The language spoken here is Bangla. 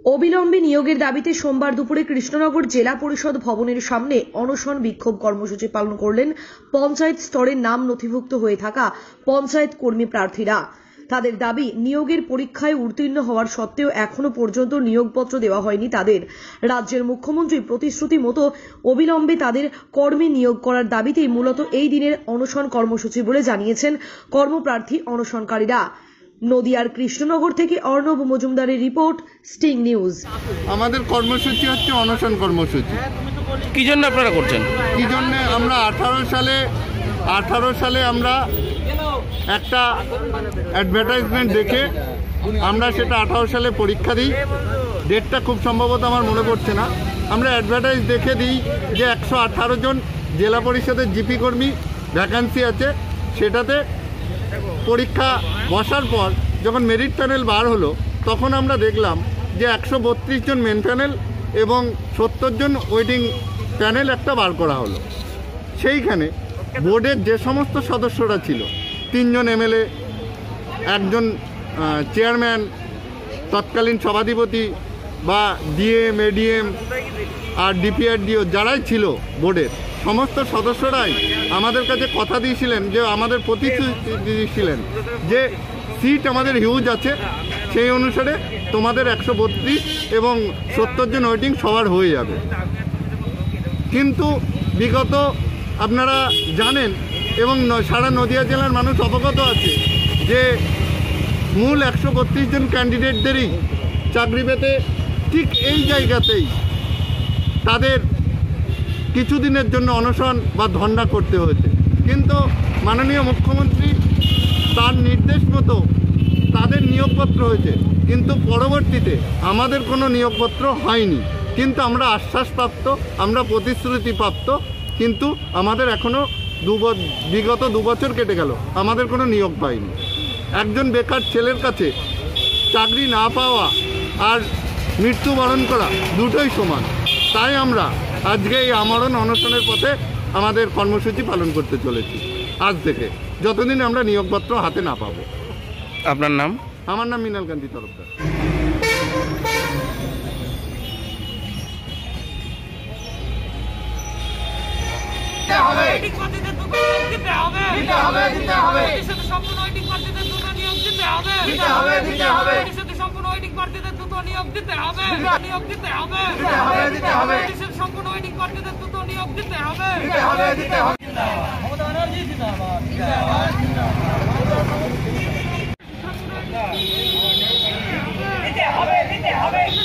অবিলম্বে নিয়োগের দাবিতে সোমবার দুপুরে কৃষ্ণনগর জেলা পরিষদ ভবনের সামনে অনশন বিক্ষোভ কর্মসূচি পালন করলেন পঞ্চায়েত স্তরে নাম নথিভুক্ত হয়ে থাকা পঞ্চায়েত কর্মী প্রার্থীরা। তাদের দাবি, নিয়োগের পরীক্ষায় উত্তীর্ণ হওয়ার সত্ত্বেও এখনো পর্যন্ত নিয়োগপত্র দেওয়া হয়নি তাদের। রাজ্যের মুখ্যমন্ত্রী প্রতিশ্রুতি মতো অবিলম্বে তাদের কর্মে নিয়োগ করার দাবিতেই মূলত এই দিনের অনশন কর্মসূচি বলে জানিয়েছেন কর্মপ্রার্থী অনশনকারীরা। নদিয়ার কৃষ্ণনগর থেকে অর্ণব মজুমদারের রিপোর্ট, স্টিং নিউজ। আমাদের কর্মসূচি হচ্ছে অনশন কর্মসূচি। কি জন্য আপনারা করছেন? কি জন্য? আমরা 18 সালে আমরা একটা অ্যাডভার্টাইজমেন্ট দেখে আমরা সেটা 18 সালে পরীক্ষা দিই। ডেটটা খুব সম্ভবত আমার মনে পড়ছে না। আমরা অ্যাডভার্টাইজ দেখে দিই যে 118 জন জেলা পরিষদের জিপি কর্মী ভ্যাকান্সি আছে। সেটাতে পরীক্ষা বসার পর যখন মেরিট প্যানেল বার হলো, তখন আমরা দেখলাম যে 132 জন মেন প্যানেল এবং 70 জন ওয়েটিং প্যানেল একটা বার করা হলো। সেইখানে বোর্ডের যে সমস্ত সদস্যরা ছিল, 3 জন এমএলএ, একজন চেয়ারম্যান, তৎকালীন সভাধিপতি বা ডিএম, এডিএম আর ডিপিআরডিও যারাই ছিল বোর্ডের সমস্ত সদস্যরাই আমাদের কাছে কথা দিয়েছিলেন, যে আমাদের প্রতিশ্রুতি দিয়েছিলেন যে সিট আমাদের হিউজ আছে, সেই অনুসারে তোমাদের 132 এবং 70 জন ওয়েটিং সবার হয়ে যাবে। কিন্তু বিগত আপনারা জানেন এবং সারা নদিয়া জেলার মানুষ অবগত আছে যে মূল 132 জন ক্যান্ডিডেটদেরই চাকরি পেতে ঠিক এই জায়গাতেই তাদের কিছুদিনের জন্য অনশন বা ধর্ণা করতে হয়েছে। কিন্তু মাননীয় মুখ্যমন্ত্রী তার নির্দেশ মতো তাদের নিয়োগপত্র হয়েছে, কিন্তু পরবর্তীতে আমাদের কোনো নিয়োগপত্র হয়নি। কিন্তু আমরা আশ্বাসপ্রাপ্ত, আমরা প্রতিশ্রুতিপ্রাপ্ত, কিন্তু আমাদের এখনও বিগত 2 বছর কেটে গেল, আমাদের কোনো নিয়োগ পাইনি। একজন বেকার ছেলের কাছে চাকরি না পাওয়া আর মৃত্যুবরণ করা দুটোই সমান। তাই আমরা আজকে এই আমরণ অনশনের পথে আমাদের কর্মসূচি পালন করতে চলেছি আজ থেকে, যতদিন আমরা নিয়োগপত্র হাতে না পাবো। আপনার নাম? আমার নাম মৃণালকান্তি তরফদার। দিতে হবে